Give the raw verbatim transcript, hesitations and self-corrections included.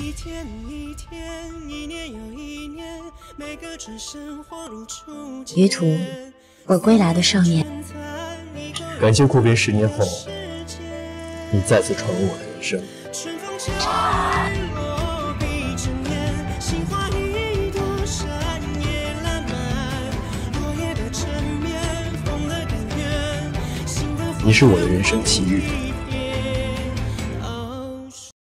于途，我归来的少年。 感谢阔别十年后，你再次闯入我的人生。你是我的人生奇遇。